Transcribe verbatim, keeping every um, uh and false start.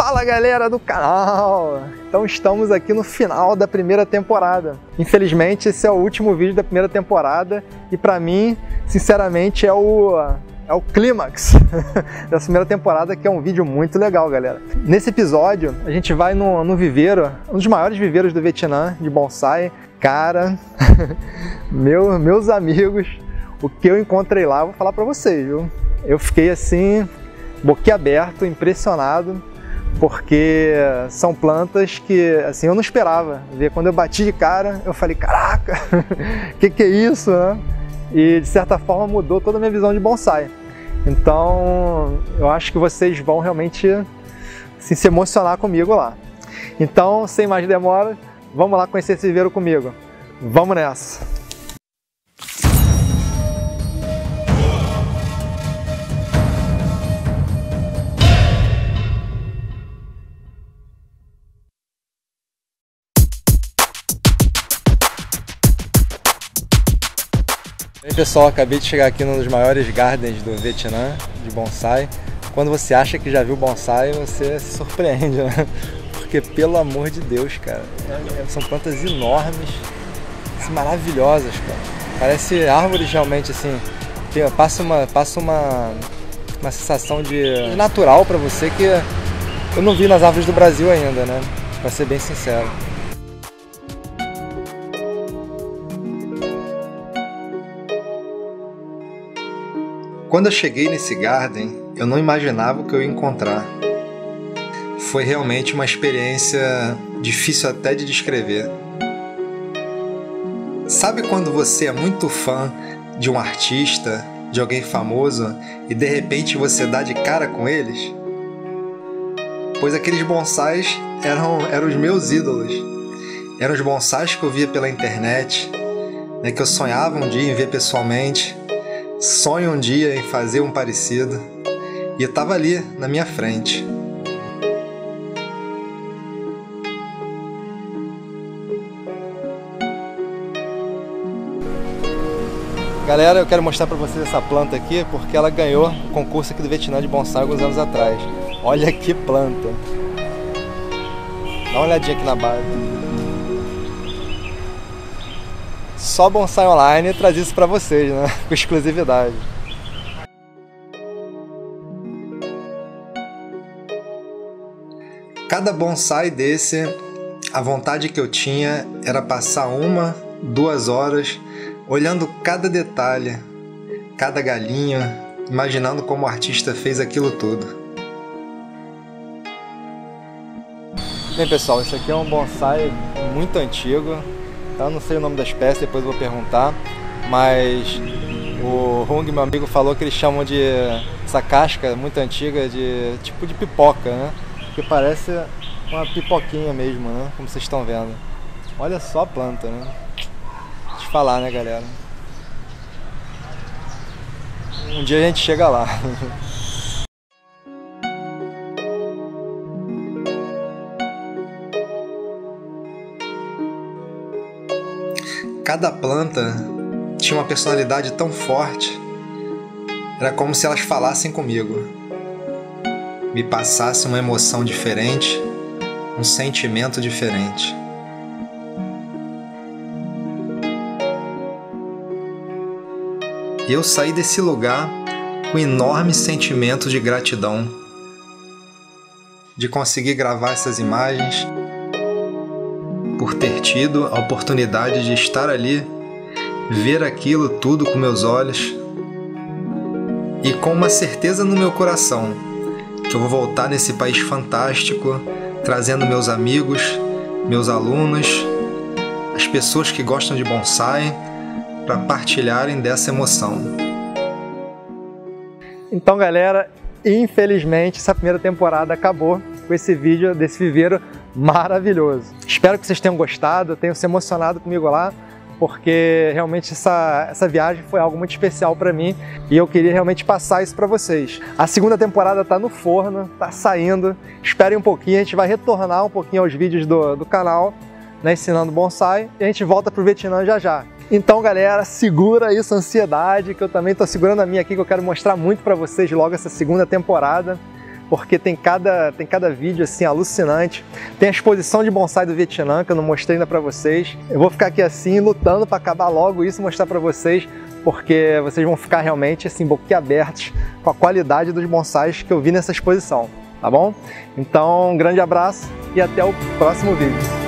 Fala galera do canal! Então estamos aqui no final da primeira temporada. Infelizmente esse é o último vídeo da primeira temporada e pra mim, sinceramente, é o, é o clímax dessa primeira temporada, que é um vídeo muito legal, galera. Nesse episódio a gente vai no, no viveiro, um dos maiores viveiros do Vietnã de bonsai. Cara, meu, meus amigos, o que eu encontrei lá, eu vou falar pra vocês, viu? Eu fiquei assim, boquiaberto, impressionado, porque são plantas que assim eu não esperava ver. Quando eu bati de cara, eu falei, caraca, que que é isso, né? E de certa forma mudou toda a minha visão de bonsai. Então eu acho que vocês vão realmente assim, se emocionar comigo lá. Então, sem mais demora, vamos lá conhecer esse viveiro comigo. Vamos nessa! E aí pessoal, acabei de chegar aqui num dos maiores gardens do Vietnã, de bonsai. Quando você acha que já viu bonsai, você se surpreende, né? Porque, pelo amor de Deus, cara, são plantas enormes, assim, maravilhosas, cara. Parece árvores realmente, assim, tem, passa, uma, passa uma, uma sensação de, de natural pra você que eu não vi nas árvores do Brasil ainda, né? Pra ser bem sincero. Quando eu cheguei nesse garden, eu não imaginava o que eu ia encontrar. Foi realmente uma experiência difícil até de descrever. Sabe quando você é muito fã de um artista, de alguém famoso, e de repente você dá de cara com eles? Pois aqueles bonsais eram, eram os meus ídolos. Eram os bonsais que eu via pela internet, né, que eu sonhava um dia em ver pessoalmente. Sonho um dia em fazer um parecido, e eu estava ali na minha frente. Galera, eu quero mostrar para vocês essa planta aqui porque ela ganhou o concurso aqui do Vietnã de bonsai alguns anos atrás. Olha que planta! Dá uma olhadinha aqui na base. Só Bonsai Online traz isso para vocês, né? Com exclusividade. Cada bonsai desse, a vontade que eu tinha era passar uma, duas horas olhando cada detalhe, cada galinho, imaginando como o artista fez aquilo tudo. Bem pessoal, esse aqui é um bonsai muito antigo. Eu não sei o nome da espécie, depois eu vou perguntar, mas o Hung, meu amigo, falou que eles chamam de essa casca muito antiga de tipo de pipoca, né? Que parece uma pipoquinha mesmo, né? Como vocês estão vendo. Olha só a planta, né? Deixa eu falar, né, galera? Um dia a gente chega lá. Cada planta tinha uma personalidade tão forte, era como se elas falassem comigo, me passassem uma emoção diferente, um sentimento diferente. E eu saí desse lugar com um enorme sentimento de gratidão, de conseguir gravar essas imagens, por ter tido a oportunidade de estar ali, ver aquilo tudo com meus olhos e com uma certeza no meu coração que eu vou voltar nesse país fantástico, trazendo meus amigos, meus alunos, as pessoas que gostam de bonsai, para partilharem dessa emoção. Então galera, infelizmente essa primeira temporada acabou com esse vídeo desse viveiro maravilhoso. Espero que vocês tenham gostado, tenham se emocionado comigo lá, porque realmente essa, essa viagem foi algo muito especial para mim e eu queria realmente passar isso para vocês. A segunda temporada está no forno, está saindo, esperem um pouquinho, a gente vai retornar um pouquinho aos vídeos do, do canal, né, ensinando bonsai, e a gente volta para o Vietnã já já. Então galera, segura aí essa ansiedade, que eu também estou segurando a minha aqui, que eu quero mostrar muito para vocês logo essa segunda temporada. porque tem cada, tem cada vídeo assim alucinante. Tem a exposição de bonsai do Vietnã, que eu não mostrei ainda para vocês. Eu vou ficar aqui assim, lutando para acabar logo isso e mostrar para vocês, porque vocês vão ficar realmente assim, boquiabertos com a qualidade dos bonsais que eu vi nessa exposição, tá bom? Então, um grande abraço e até o próximo vídeo.